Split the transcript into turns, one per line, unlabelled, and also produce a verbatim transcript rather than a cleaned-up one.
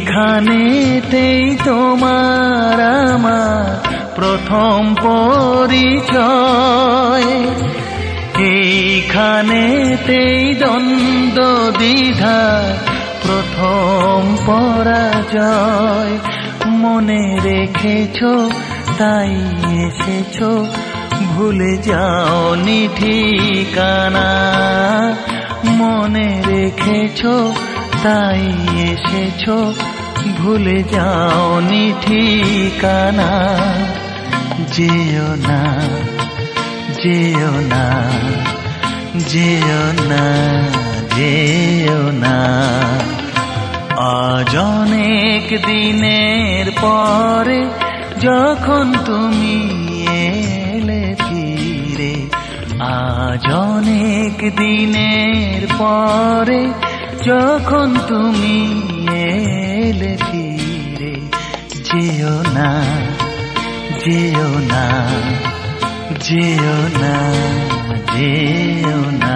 এইখানেতেই তোমার আমার প্রথম পরিচয়, এইখানেতেই দ্বন্দ্ব দ্বিধা প্রথম পরাজয়। মনে রেখেছো তাই এসেছো, ভুলে যাওনি ঠিকানা। মনে রেখেছো তাই এসেছো, ভুলে যাওনি ঠিকানা। যেও না যেও না যেও না যেও না। আজ অনেক দিনের পরে যখন তুমি এলে ফিরে, আজ অনেক দিনের পরে যখন তুমি এলে ফিরে। যেও না যেও না যেও না যেও না।